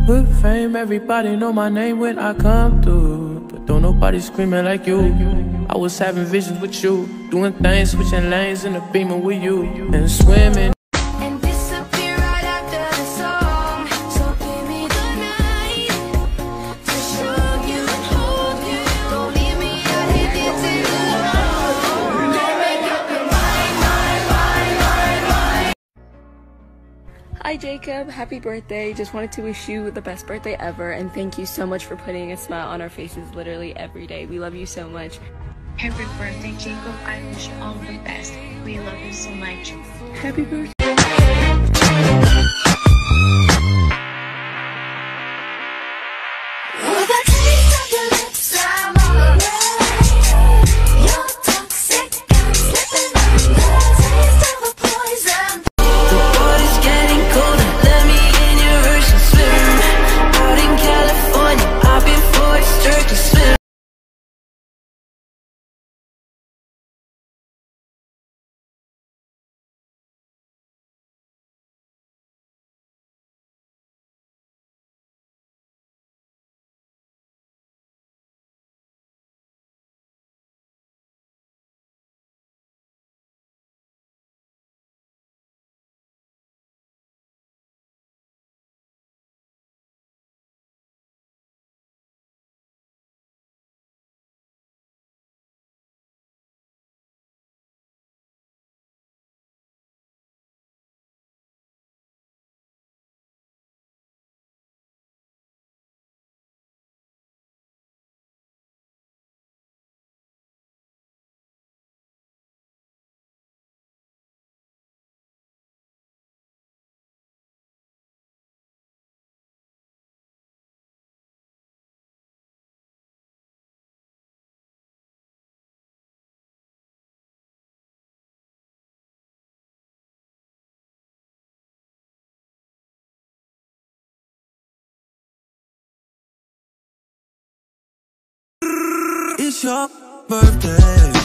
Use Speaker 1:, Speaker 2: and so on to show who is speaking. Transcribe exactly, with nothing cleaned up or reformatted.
Speaker 1: With fame, everybody know my name when I come through, but don't nobody screaming like you. I was having visions with you, doing things, switching lanes in the Beamer with you, and swimming.
Speaker 2: And disappear right after the song. So give me the night to show you and hold you. Don't leave me out here dancing alone. Make up your mind, mind, mind, mind, mind.
Speaker 3: Hi Jacob, happy birthday. Just wanted to wish you the best birthday ever, and thank you so much for putting a smile on our faces literally every day. We love you so much.
Speaker 4: Happy birthday, Jacob. I wish you all the best. We love you so much.
Speaker 3: Happy birthday.
Speaker 2: With a taste of your lips, I'm alright. You're toxic, I'm slipping under. Taste of a poison.
Speaker 5: The water's getting colder, let me in your ocean swim. Out in California, I've been forced to swim.
Speaker 1: It's your birthday.